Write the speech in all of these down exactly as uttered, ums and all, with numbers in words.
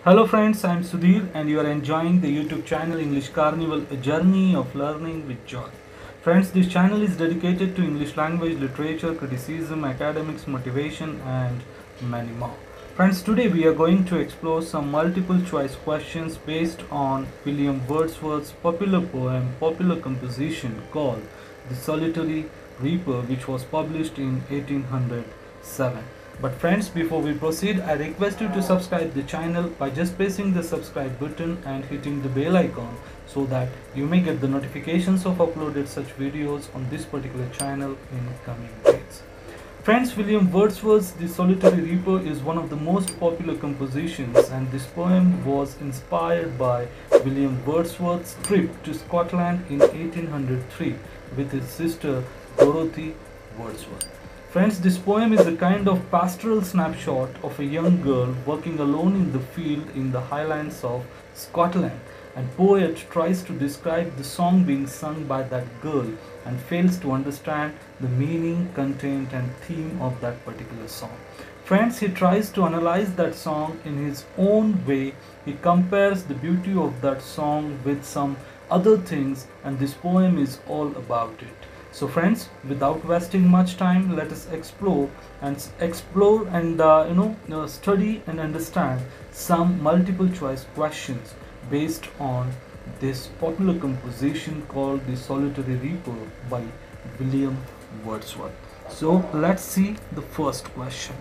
Hello friends, I am Sudhir and you are enjoying the YouTube channel English Carnival, a journey of learning with joy. Friends, this channel is dedicated to English language, literature, criticism, academics, motivation and many more. Friends, today we are going to explore some multiple choice questions based on William Wordsworth's popular poem, popular composition called The Solitary Reaper, which was published in eighteen hundred seven. But friends, before we proceed, I request you to subscribe the channel by just pressing the subscribe button and hitting the bell icon so that you may get the notifications of uploaded such videos on this particular channel in coming days. Friends, William Wordsworth's The Solitary Reaper is one of the most popular compositions, and this poem was inspired by William Wordsworth's trip to Scotland in eighteen hundred three with his sister Dorothy Wordsworth. Friends, this poem is a kind of pastoral snapshot of a young girl working alone in the field in the highlands of Scotland, and poet tries to describe the song being sung by that girl and fails to understand the meaning, content and theme of that particular song. Friends, he tries to analyze that song in his own way. He compares the beauty of that song with some other things, and this poem is all about it. So friends, without wasting much time, let us explore and explore and uh, you know uh, study and understand some multiple choice questions based on this popular composition called The Solitary Reaper by William Wordsworth. So let's see the first question.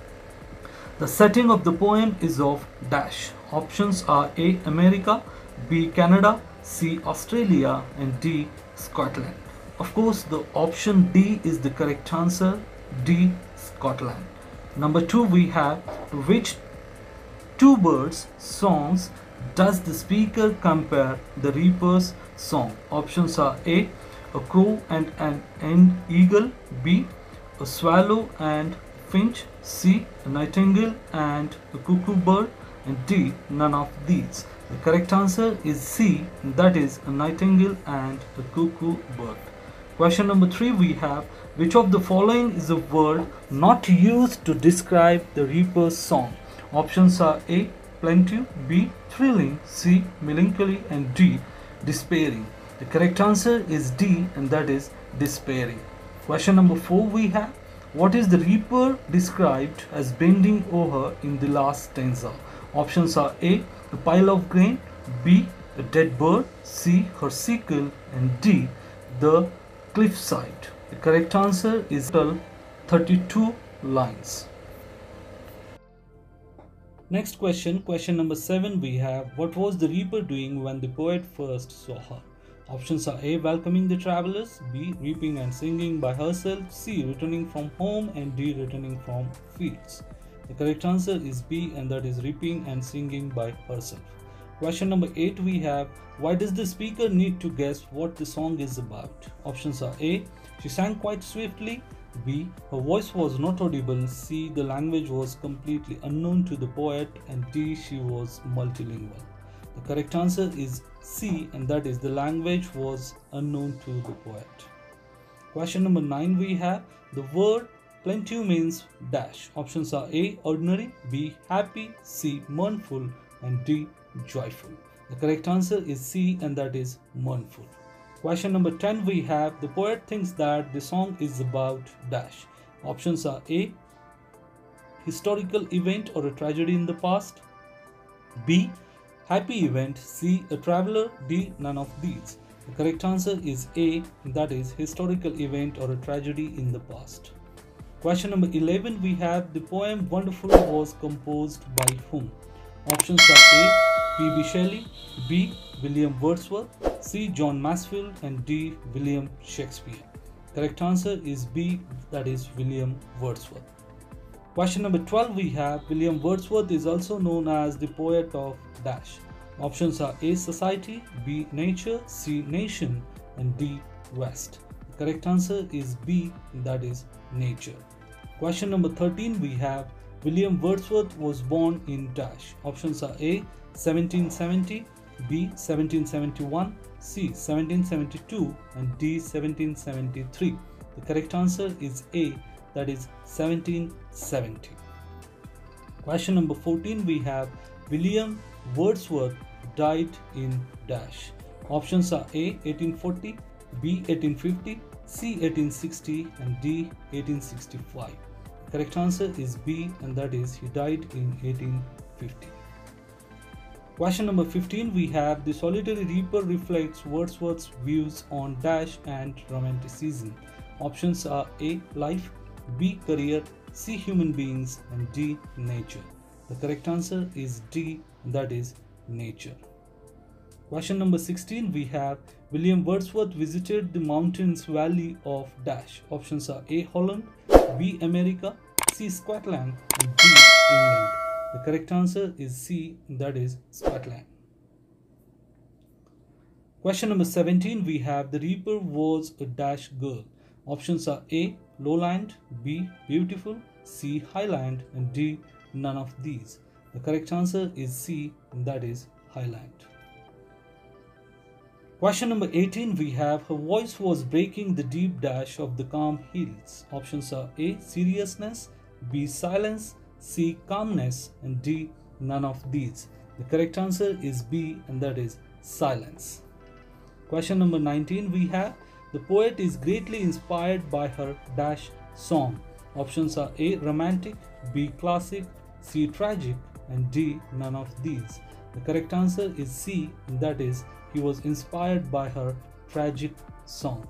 The setting of the poem is of dash. Options are A. America, B. Canada, C. Australia and D. Scotland. Of course, the option D is the correct answer, D. Scotland. Number two, we have which two birds' songs does the speaker compare the reaper's song? Options are A. a crow and an, an eagle, B. a swallow and finch, C. a nightingale and a cuckoo bird, and D. none of these. The correct answer is C, that is a nightingale and a cuckoo bird. Question number three, we have which of the following is a word not used to describe the reaper's song? Options are A. plaintive, B. thrilling, C. melancholy and D. despairing. The correct answer is D, and that is despairing. Question number four, we have what is the reaper described as bending over in the last stanza? Options are A. a pile of grain, B. a dead bird, C. her sickle and D. the cliffside. The correct answer is thirty-two lines. Next question, question number seven, we have what was the reaper doing when the poet first saw her? Options are A. welcoming the travelers, B. reaping and singing by herself, C. returning from home and D. returning from fields. The correct answer is B, and that is reaping and singing by herself. Question number eight, we have why does the speaker need to guess what the song is about? Options are A. she sang quite swiftly, B. her voice was not audible, C. the language was completely unknown to the poet, and D. she was multilingual. The correct answer is C, and that is the language was unknown to the poet. Question number nine, we have the word plaintive means dash. Options are A. ordinary, B. happy, C. mournful and D. joyful. The correct answer is C, and that is mournful. Question number ten, we have the poet thinks that the song is about dash. Options are A. historical event or a tragedy in the past, B. happy event, C. a traveler, D. none of these. The correct answer is A, that is historical event or a tragedy in the past. Question number eleven, we have the poem Wonderful was composed by whom? Options are A. P B Shelley, B. William Wordsworth, C. John Masefield and D. William Shakespeare. Correct answer is B, that is William Wordsworth. Question number twelve, we have William Wordsworth is also known as the poet of dash. Options are A. society, B. nature, C. nation and D. west. The correct answer is B, that is nature. Question number thirteen, we have William Wordsworth was born in dash. Options are A. seventeen seventy, B. seventeen seventy-one, C. seventeen seventy-two and D. seventeen seventy-three. The correct answer is A, that is seventeen seventy. Question number fourteen, we have William Wordsworth died in dash. Options are A. eighteen forty, B. eighteen fifty, C. eighteen sixty and D. eighteen sixty-five. The correct answer is B, and that is he died in eighteen fifty. Question number fifteen, we have the Solitary Reaper reflects Wordsworth's views on dash and romanticism. Options are A. Life, B. Career, C. Human beings and D. Nature. The correct answer is D, and that is nature. Question number sixteen, we have William Wordsworth visited the mountains valley of dash. Options are A. Holland, B. America, C. Scotland and D. England. The correct answer is C, that is Scotland. Question number seventeen, we have the Reaper was a dash girl. Options are A. Lowland, B. Beautiful, C. Highland and D. None of these. The correct answer is C, that is Highland. Question number eighteen, we have her voice was breaking the deep dash of the calm hills. Options are A. Seriousness, B. Silence, C. Calmness and D. None of these. The correct answer is B, and that is silence. Question number nineteen, we have the poet is greatly inspired by her dash song. Options are A. Romantic, B. Classic, C. Tragic and D. None of these. The correct answer is C, and that is he was inspired by her tragic song.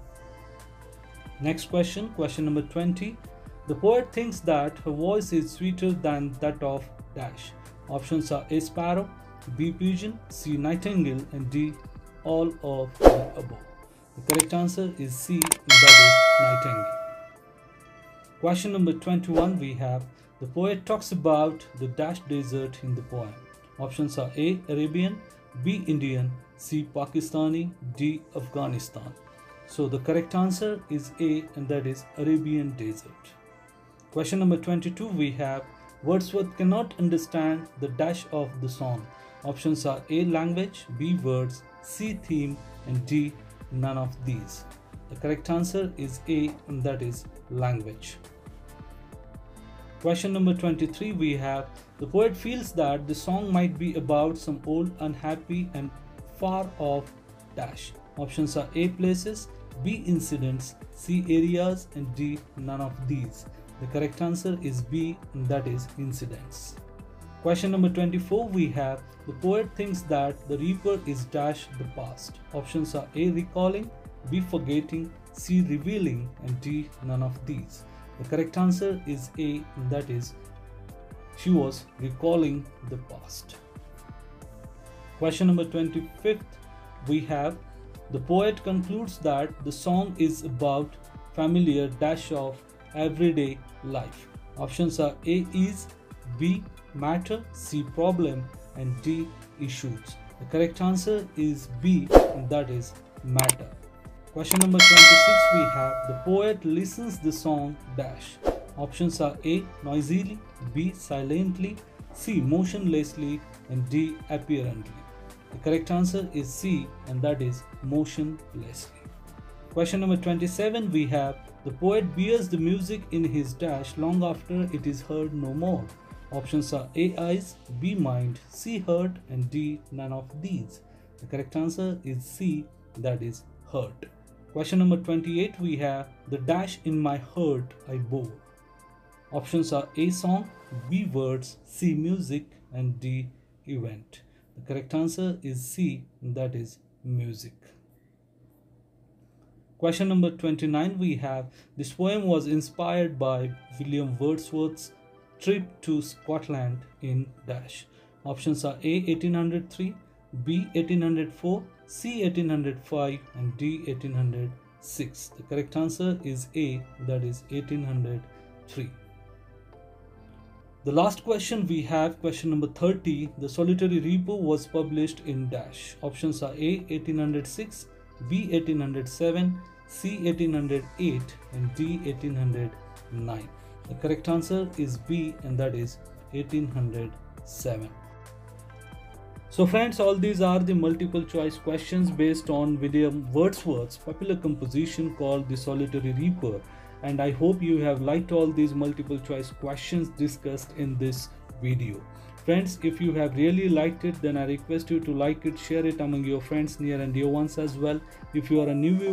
Next question, question number twenty. The poet thinks that her voice is sweeter than that of dash. Options are A. Sparrow, B. Pigeon, C. Nightingale and D. all of the above. The correct answer is C, that is Nightingale. Question number twenty-one, we have the poet talks about the dash desert in the poem. Options are A. Arabian, B. Indian, C. Pakistani, D. Afghanistan. So the correct answer is A, and that is Arabian desert. Question number twenty-two, we have Wordsworth cannot understand the dash of the song. Options are A. Language, B. Words, C. Theme and D. None of these. The correct answer is A, and that is language. Question number twenty-three, we have the poet feels that the song might be about some old, unhappy and far off dash. Options are A. Places, B. Incidents, C. Areas and D. None of these. The correct answer is B, and that is incidents. Question number twenty-four, we have the poet thinks that the Reaper is dash the past. Options are A. Recalling, B. Forgetting, C. Revealing and D. None of these. The correct answer is A, and that is she was recalling the past. Question number twenty-fifth, we have the poet concludes that the song is about familiar dash of everyday life. Options are A. Ease, B. Matter, C. Problem and D. Issues. The correct answer is B, and that is matter. Question number twenty-six, we have the poet listens the song dash. Options are A. Noisily, B. Silently, C. Motionlessly and D. Apparently. The correct answer is C, and that is motionlessly. Question number twenty-seven, we have the poet bears the music in his dash long after it is heard no more. Options are A. Eyes, B. Mind, C. Heart and D. None of these. The correct answer is C, that is heart. Question number twenty-eight, we have the dash in my heart I bore. Options are A. Song, B. Words, C. Music and D. Event. The correct answer is C, that is music. Question number twenty-nine, we have this poem was inspired by William Wordsworth's trip to Scotland in dash. Options are A. eighteen oh three, B. eighteen oh four, C. eighteen oh five and D. eighteen oh six. The correct answer is A, that is eighteen oh three. The last question we have, question number thirty, the Solitary Reaper was published in dash. Options are A. eighteen oh six, B. eighteen oh seven, C. eighteen oh eight and D. eighteen oh nine. The correct answer is B, and that is eighteen oh seven. So friends, all these are the multiple choice questions based on William Wordsworth's popular composition called The Solitary Reaper. And I hope you have liked all these multiple choice questions discussed in this video. Friends, if you have really liked it, then I request you to like it, share it among your friends, near and dear ones as well. If you are a new viewer,